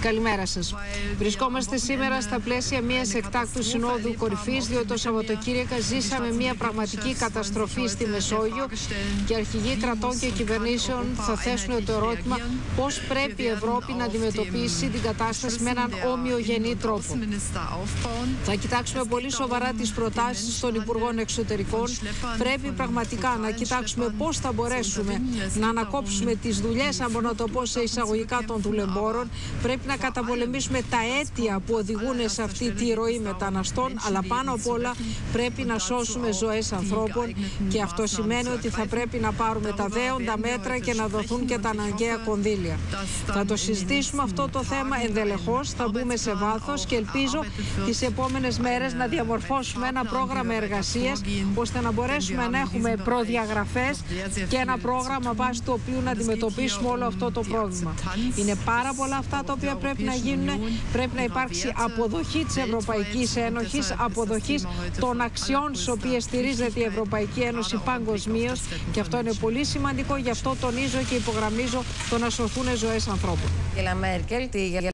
Καλημέρα σας. Βρισκόμαστε σήμερα στα πλαίσια μιας εκτάκτου συνόδου κορυφής, διότι το Σαββατοκύριακο ζήσαμε μια πραγματική καταστροφή στη Μεσόγειο και αρχηγοί κρατών και κυβερνήσεων θα θέσουν το ερώτημα πώς πρέπει η Ευρώπη να αντιμετωπίσει την κατάσταση με έναν ομοιογενή τρόπο. Θα κοιτάξουμε πολύ σοβαρά τις προτάσεις των Υπουργών Εξωτερικών. Πρέπει πραγματικά να κοιτάξουμε πώς θα μπορέσουμε να ανακόψουμε τις δουλειές, αν μπορώ να το πω σε εισαγωγικά, των δουλεμπόρων. Πρέπει να καταπολεμήσουμε τα αίτια που οδηγούν σε αυτή τη ροή μεταναστών, αλλά πάνω απ' όλα πρέπει να σώσουμε ζωές ανθρώπων και αυτό σημαίνει ότι θα πρέπει να πάρουμε τα δέοντα μέτρα και να δοθούν και τα αναγκαία κονδύλια. Θα το συζητήσουμε αυτό το θέμα ενδελεχώς, θα μπούμε σε βάθος και ελπίζω τις επόμενες μέρες να διαμορφώσουμε ένα πρόγραμμα εργασίας ώστε να μπορέσουμε να έχουμε προδιαγραφές και ένα πρόγραμμα βάσει του οποίου να αντιμετωπίσουμε όλο αυτό το πρόβλημα. Είναι πάρα πολλά αυτά τα οποία πρέπει να γίνουν. Πρέπει να υπάρξει αποδοχή της Ευρωπαϊκής Ένωσης, αποδοχή των αξιών στις οποίες στηρίζεται η Ευρωπαϊκή Ένωση παγκοσμίως, και αυτό είναι πολύ σημαντικό. Γι' αυτό τονίζω και υπογραμμίζω το να σωθούν ζωές ανθρώπων.